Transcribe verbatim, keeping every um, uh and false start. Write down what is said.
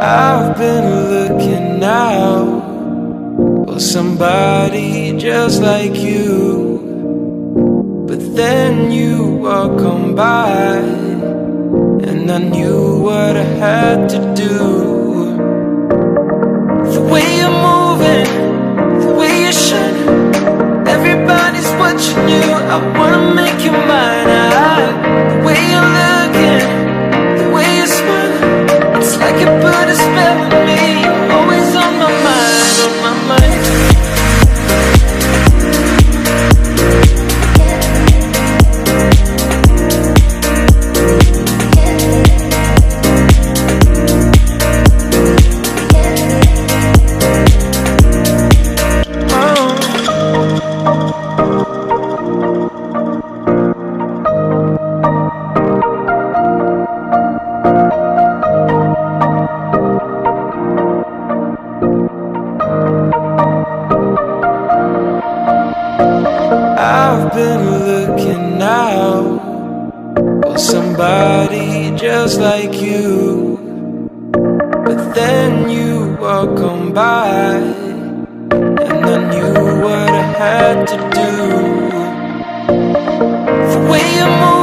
I've been looking out for somebody just like you, but then you walk on by, and I knew what I had to do. The way you're moving, the way you shine, everybody's watching you. I wanna make you mine. I, the way you're looking, the way you smile, it's like you put a spell on me. You're always on my mind, on my mind. I've been looking out for somebody just like you, but then you walk on by, and I knew what I had to do. The way you move,